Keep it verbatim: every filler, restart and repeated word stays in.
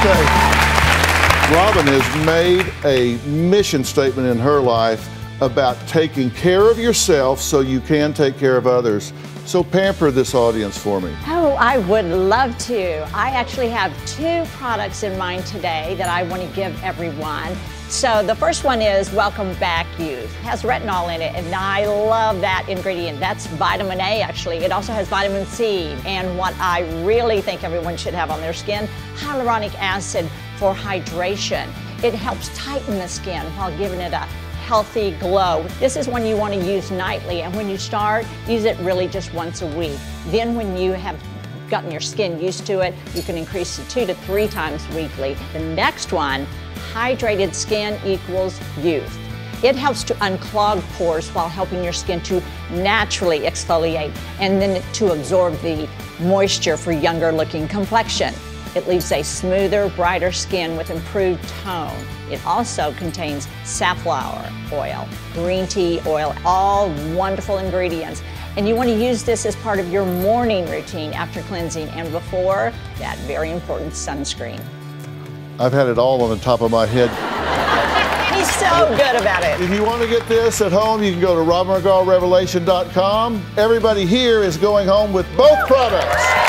Okay. Robin has made a mission statement in her life about taking care of yourself so you can take care of others. So pamper this audience for me. Oh, I would love to. I actually have two products in mind today that I want to give everyone. So the first one is Welcome Back Youth. It has retinol in it, and I love that ingredient. That's vitamin A, actually. It also has vitamin C. And what I really think everyone should have on their skin, hyaluronic acid for hydration. It helps tighten the skin while giving it a healthy glow. This is one you want to use nightly, and when you start, use it really just once a week. Then when you have gotten your skin used to it, you can increase to two to three times weekly. The next one, hydrated skin equals youth. It helps to unclog pores while helping your skin to naturally exfoliate and then to absorb the moisture for younger looking complexion. It leaves a smoother, brighter skin with improved tone. It also contains safflower oil, green tea oil, all wonderful ingredients. And you want to use this as part of your morning routine after cleansing and before that very important sunscreen. I've had it all on the top of my head. He's so good about it. If you want to get this at home, you can go to Robin McGraw Revelation dot com. Everybody here is going home with both products.